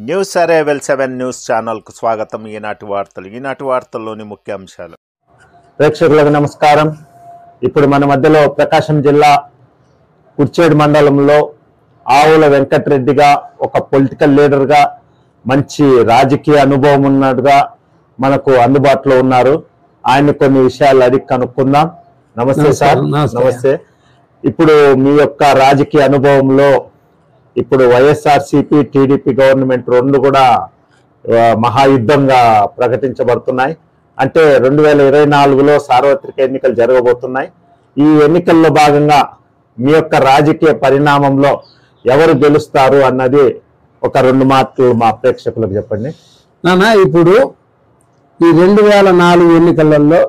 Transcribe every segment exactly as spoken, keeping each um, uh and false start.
News arrival seven news ఛానల్కు స్వాగతం. ఈనాటి వార్తలు ఈనాటి వార్తల్లోని ముఖ్యాంశాలు. ప్రేక్షకులకు నమస్కారం. ఇప్పుడు మన మధ్యలో ప్రకాశం జిల్లా కుర్చేడు మండలంలో ఆవుల వెంకటరెడ్డిగా ఒక పొలిటికల్ లీడర్గా మంచి రాజకీయ అనుభవం ఉన్నట్టుగా మనకు అందుబాటులో ఉన్నారు. ఆయన కొన్ని విషయాలు అడిగి కనుక్కుందాం. నమస్తే సార్. నమస్తే. ఇప్పుడు మీ యొక్క రాజకీయ అనుభవంలో ఇప్పుడు వైఎస్ఆర్సీపీ టీడీపీ గవర్నమెంట్ రెండు కూడా మహాయుద్ధంగా ప్రకటించబడుతున్నాయి. అంటే రెండు వేల ఇరవై నాలుగులో సార్వత్రిక ఎన్నికలు జరగబోతున్నాయి. ఈ ఎన్నికల్లో భాగంగా మీ యొక్క రాజకీయ పరిణామంలో ఎవరు గెలుస్తారు అన్నది ఒక రెండు మాటలు మా ప్రేక్షకులకు చెప్పండి. నానా, ఇప్పుడు ఈ రెండు వేల నాలుగు ఎన్నికలలో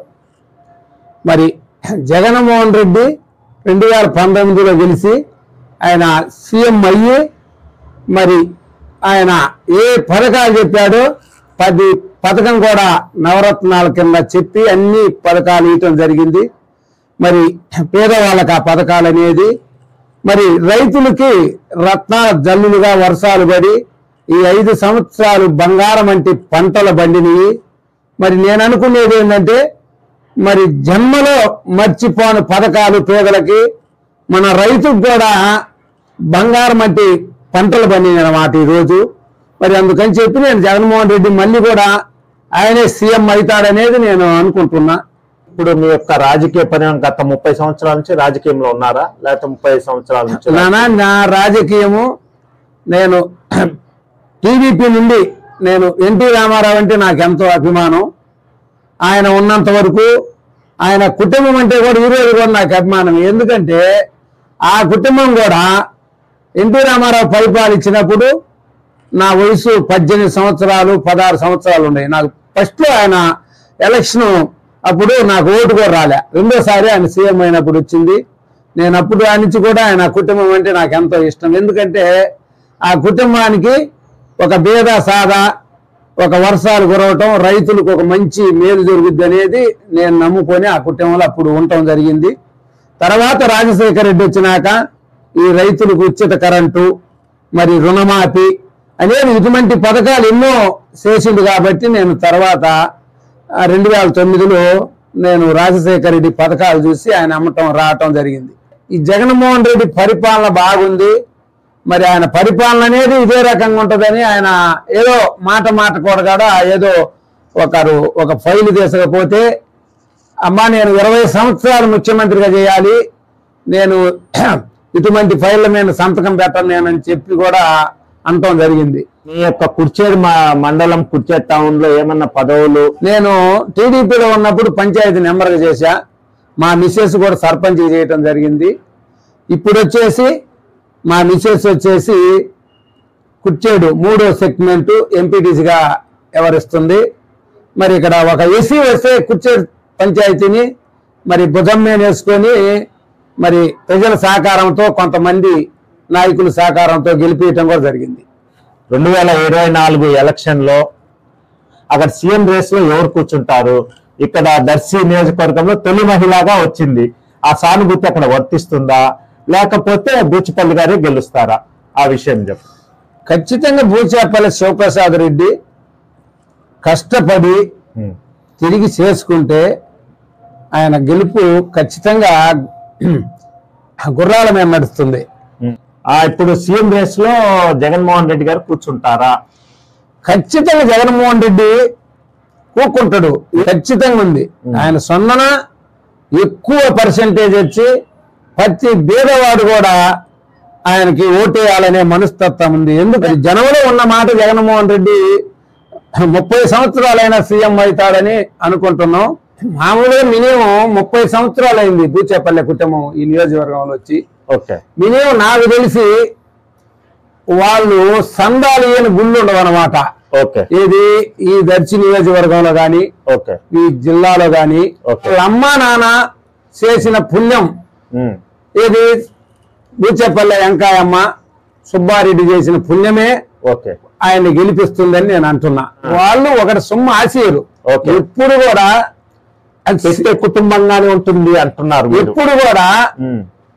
మరి జగన్మోహన్ రెడ్డి రెండు వేల పంతొమ్మిదిలో గెలిచి ఆయన సీఎం అయ్యి మరి ఆయన ఏ పథకాలు చెప్పాడో పది పథకం కూడా నవరత్నాల కింద చెప్పి అన్ని పథకాలు ఇవ్వటం జరిగింది. మరి పేదవాళ్ళకి ఆ పథకాలు అనేది మరి రైతులకి రత్నాల జల్లులుగా వర్షాలు పడి ఈ ఐదు సంవత్సరాలు బంగారం వంటి పంటలు పండినవి. మరి నేను అనుకునేది ఏంటంటే మరి జన్మలో మర్చిపోని పథకాలు పేదలకి, మన రైతుకు కూడా బంగారం వంటి పంటలు పండినాయి అన్నమాట ఈరోజు. మరి అందుకని చెప్పి నేను జగన్మోహన్ రెడ్డి మళ్ళీ కూడా ఆయనే సీఎం అవుతాడనేది నేను అనుకుంటున్నా. ఇప్పుడు మీ యొక్క రాజకీయ పరిణామం గత ముప్పై సంవత్సరాల నుంచి రాజకీయంలో ఉన్నారా, లేకపోతే ముప్పై సంవత్సరాల నుంచి? నానా, నా రాజకీయము నేను టీడీపీ నుండి నేను ఎన్టీ రామారావు అంటే నాకు ఎంతో అభిమానం. ఆయన ఉన్నంత వరకు ఆయన కుటుంబం అంటే కూడా ఈరోజు కూడా నాకు అభిమానం. ఎందుకంటే ఆ కుటుంబం కూడా ఎన్టీ రామారావు పరిపాలించినప్పుడు నా వయసు పద్దెనిమిది సంవత్సరాలు పదహారు సంవత్సరాలు ఉన్నాయి. నాకు ఫస్ట్ ఆయన ఎలక్షన్ అప్పుడు నాకు ఓటు కూడా రాలే. రెండోసారి ఆయన సీఎం అయినప్పుడు వచ్చింది. నేను అప్పుడు ఆ నుంచి కూడా ఆయన కుటుంబం అంటే నాకు ఎంతో ఇష్టం. ఎందుకంటే ఆ కుటుంబానికి ఒక భేద సాదా ఒక వర్షాలు కురవటం, రైతులకు ఒక మంచి మేలు జరుగుద్ది అనేది నేను నమ్ముకొని ఆ కుటుంబంలో అప్పుడు ఉండటం జరిగింది. తర్వాత రాజశేఖర రెడ్డి వచ్చినాక ఈ రైతులకు ఉచిత కరెంటు, మరి రుణమాఫీ అనేది ఇటువంటి పథకాలు ఎన్నో చేసిండు. కాబట్టి నేను తర్వాత రెండు వేల తొమ్మిదిలో నేను రాజశేఖర రెడ్డి పథకాలు చూసి ఆయన అమ్మటం రావటం జరిగింది. ఈ జగన్మోహన్ రెడ్డి పరిపాలన బాగుంది. మరి ఆయన పరిపాలన అనేది ఇదే రకంగా ఉంటుందని ఆయన ఏదో మాట మాట కూడా ఏదో ఒకరు ఒక ఫైలు తీసుకపోతే, అమ్మా నేను ఇరవై సంవత్సరాలు ముఖ్యమంత్రిగా చేయాలి, నేను ఇటువంటి ఫైళ్ళ మీద సంతకం పెట్టను నేనని చెప్పి కూడా అనటం జరిగింది. మీ యొక్క కుర్చేడు మండలం కుర్చేడు టౌన్ లో ఏమన్నా పదవులు? నేను టీడీపీలో ఉన్నప్పుడు పంచాయతీ నెంబర్గా చేశా. మా మిస్సెస్ కూడా సర్పంచ్ చేయటం జరిగింది. ఇప్పుడు వచ్చేసి మా మిస్సెస్ వచ్చేసి కుర్చేడు మూడో సెగ్మెంట్ ఎంపీటీసీగా వ్యవహరిస్తుంది. మరి ఇక్కడ ఒక ఎస్సీ వస్తే కుర్చేడు పంచాయతీని మరి భుజం మీద వేసుకొని మరి ప్రజల సహకారంతో కొంతమంది నాయకుల సహకారంతో గెలిపించడం కూడా జరిగింది. రెండు వేల ఇరవై నాలుగు ఎలక్షన్ లో అక్కడ సీఎం రేస్ లో ఎవరు కూర్చుంటారు? ఇక్కడ దర్శి నియోజకవర్గంలో తొలి మహిళగా వచ్చింది. ఆ సానుభూతి అక్కడ వర్తిస్తుందా, లేకపోతే బూచిపల్లి గారే గెలుస్తారా? ఆ విషయం చెప్పు. ఖచ్చితంగా బూచేపల్లి శివప్రసాద్ రెడ్డి కష్టపడి తిరిగి చేసుకుంటే ఆయన గెలుపు ఖచ్చితంగా గుర్రాల మీద నడుస్తుంది. ఇప్పుడు సీఎం రేస్ లో జగన్మోహన్ రెడ్డి గారు కూర్చుంటారా? ఖచ్చితంగా జగన్మోహన్ రెడ్డి కూకుంటాడు. ఖచ్చితంగా ఉంది. ఆయన సొందన ఎక్కువ పర్సెంటేజ్ వచ్చి ప్రతి పేదవాడు కూడా ఆయనకి ఓటేయాలనే మనస్తత్వం ఉంది. ఎందుకంటే జనంలో ఉన్న మాట జగన్మోహన్ రెడ్డి ముప్పై సంవత్సరాలైనా సీఎం అవుతాడని అనుకుంటున్నాం. మామూలుగా మినిమం ముప్పై సంవత్సరాలు అయింది బూచేపల్లి కుటుంబం ఈ నియోజకవర్గంలో వచ్చి. ఓకే. మినిమం నాకు తెలిసి వాళ్ళు సందాలు ఏని గుళ్ళు ఉండవు అన్నమాట. ఓకే. ఇది ఈ దర్శి నియోజకవర్గంలో గాని, ఓకే, ఈ జిల్లాలో గాని అమ్మా నాన్న చేసిన పుణ్యం ఏది బూచేపల్లి వెంకాయమ్మ సుబ్బారెడ్డి చేసిన పుణ్యమే ఓకే ఆయన్ని గెలిపిస్తుందని నేను అంటున్నా. వాళ్ళు ఒకటి సొమ్ము ఆశీరు ఎప్పుడు కూడా కుటుంబంగానే ఉంటుంది అంటున్నారు. ఎప్పుడు కూడా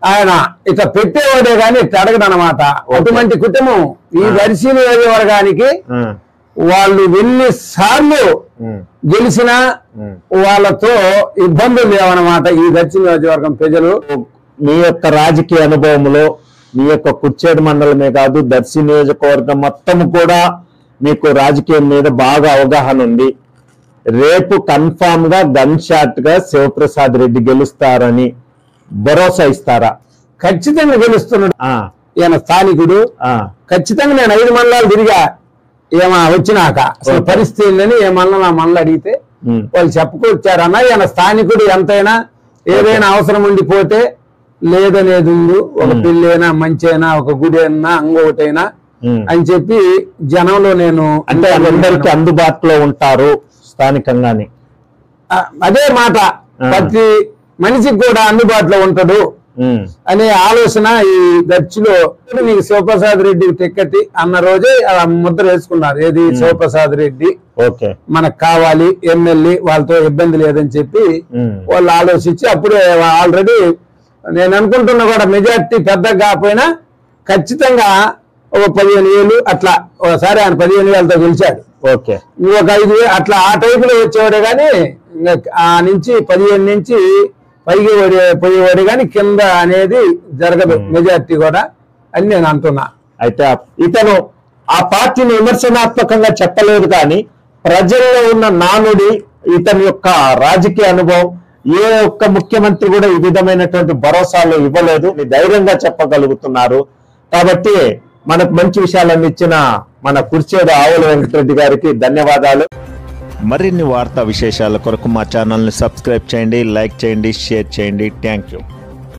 ఆయన ఇక పెట్టేవాడే కానీ ఇట్లా అడగడు అనమాట. అటువంటి కుటుంబం ఈ దర్శి నియోజకవర్గానికి వాళ్ళు ఎన్ని సార్లు గెలిచినా వాళ్ళతో ఇబ్బందులు లేవన్నమాట ఈ దర్శి నియోజకవర్గం ప్రజలు. మీ యొక్క రాజకీయ అనుభవంలో మీ యొక్క కుర్చేడు మండలమే కాదు దర్శి నియోజకవర్గం మొత్తం కూడా మీకు రాజకీయం మీద బాగా అవగాహన ఉంది. రేపు కన్ఫామ్ గా గన్ షాట్ గా శివప్రసాద్ రెడ్డి గెలుస్తారని భరోసా ఇస్తారా? ఖచ్చితంగా గెలుస్తున్నాడు. ఈయన స్థానికుడు. ఖచ్చితంగా నేను ఐదు మండలాలు తిరిగా ఏమా వచ్చినాక అసలు పరిస్థితి ఏందని ఏ మండలం ఆ మండలం అడిగితే వాళ్ళు చెప్పుకొచ్చారన్న ఈయన స్థానికుడు ఎంతైనా ఏదైనా అవసరం ఉండిపోతే లేదనేది ఉంది. ఒక పెళ్ళి అయినా మంచి అయినా ఒక గుడి అయినా ఇంకొకటైనా అని చెప్పి జనంలో నేను అంటే అందరికీ అందుబాటులో ఉంటారు స్థానికంగానే. అదే మాట ప్రతి మనిషికి కూడా అందుబాటులో ఉంటాడు అనే ఆలోచన ఈ దర్శిలో. నీకు శివప్రసాద్ రెడ్డి టికెట్ అన్న రోజే ముద్ర వేసుకున్నారు. ఏది శివప్రసాద్ రెడ్డి మనకు కావాలి ఎమ్మెల్యే వాళ్ళతో ఇబ్బంది లేదని చెప్పి వాళ్ళు ఆలోచించి అప్పుడే ఆల్రెడీ నేను అనుకుంటున్నా కూడా మెజార్టీ పెద్దగా కాకపోయినా ఖచ్చితంగా ఒక పదిహేను వేలు అట్లా ఒకసారి ఆయన పదిహేను వేలతో గెలిచాడు. ఓకే ఒక ఐదు వేలు అట్లా ఆ టైపులో వచ్చేవాడే కానీ ఆ నుంచి పదిహేను నుంచి పైకి ఓడి పోయేవాడు కానీ కింద అనేది జరగదు మెజార్టీ కూడా అని నేను అంటున్నా. అయితే ఇతను ఆ పార్టీని విమర్శనాత్మకంగా చెప్పలేదు కానీ ప్రజల్లో ఉన్న నానుడి ఇతని యొక్క రాజకీయ అనుభవం ఏ ఒక్క ముఖ్యమంత్రి కూడా ఈ విధమైనటువంటి భరోసాలు ఇవ్వలేదు. ధైర్యంగా చెప్పగలుగుతున్నారు. కాబట్టి మనకు మంచి విషయాలను ఇచ్చిన మన కుర్చేడు ఆవుల వెంకటరెడ్డి గారికి ధన్యవాదాలు. మరిన్ని వార్తా విశేషాల కొరకు మా ఛానల్ని సబ్స్క్రైబ్ చేయండి, లైక్ చేయండి, షేర్ చేయండి. Thank you.